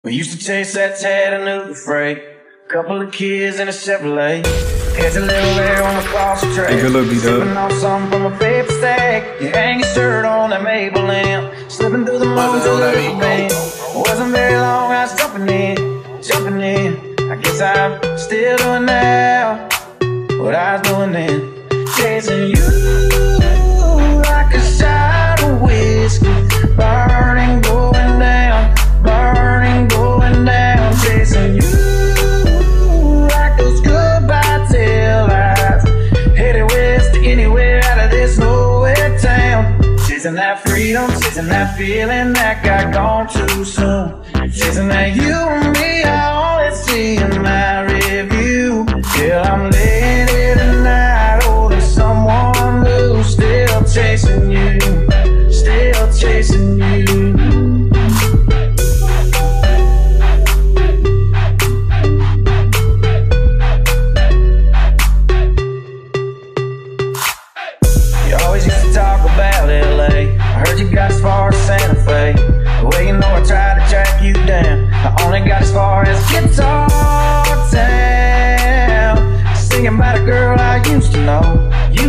We used to chase that Chattanooga freight. Couple of kids in a Chevrolet. Catch a little air on the cross track. Hey, good look, BDUB. Sipping on something from a paper stack. You hang your shirt on that maple lamp. Slipping through the mountains of the band. Wasn't very long, I was jumping in. I guess I'm still doing now what I was doing then. Chasing you like a shot of whiskey. Burning, going down. Burning, going down. Chasing you like those goodbye tail lights. Headed west to anywhere out of this nowhere town. Chasing that freedom, chasing that feeling that got gone too soon. Chasing that you and me, I only see in my review. Yeah, I'm laying here tonight, holding someone new. Still chasing you, still chasing you. You always used to talk about LA. I heard you got as far as Santa Fe. Well, you know I tried to track you down. I only got as far as Guitar Town. Singing about a girl I used to know.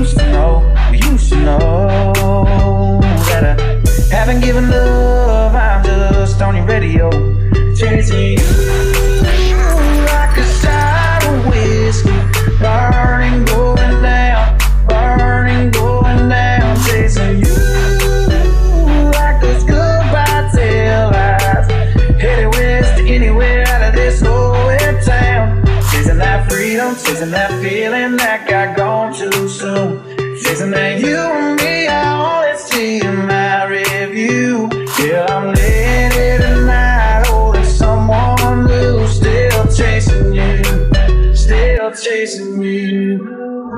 That I haven't given love, I'm just on your radio. Chasing you like a shot of whiskey. Burning, going down. Burning, going down. Chasing you like those goodbye tail lights. Headed west to anywhere out of this nowhere town. Chasing that freedom, chasing that feeling that got gone too soon. Chasing that you and me, I only see in my review. Yeah, I'm laying here tonight, holding someone new. Still chasing you, still chasing you.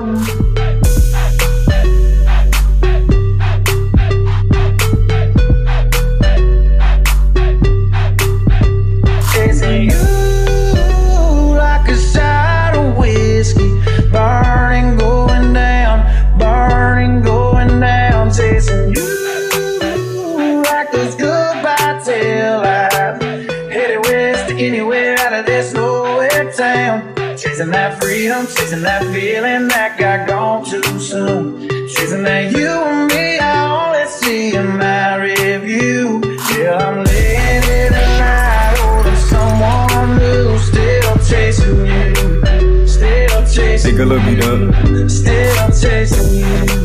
Chasing you like a shot of whiskey. Burning, going down. Burning, going down. Chasing you like those goodbye tail lights. Headed west to anywhere out of this nowhere town. Chasing that freedom, chasing that feeling that got gone too soon. Chasing that you and me, I only see in my review. Yeah, I'm laying here tonight, holding someone new. Still chasing you, still chasing you. Hey, good look, BDUB. Still chasing you.